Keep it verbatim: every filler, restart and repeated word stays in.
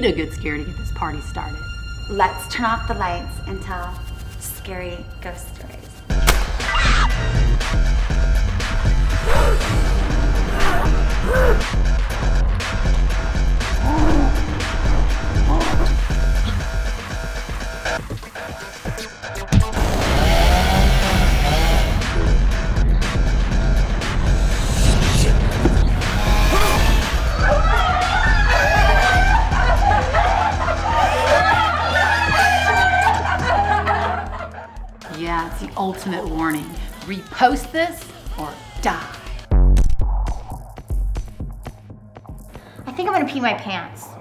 need a good scare to get this party started. Let's turn off the lights and tell scary ghost stories. Yeah, it's the ultimate warning. Repost this or die. I think I'm gonna pee my pants.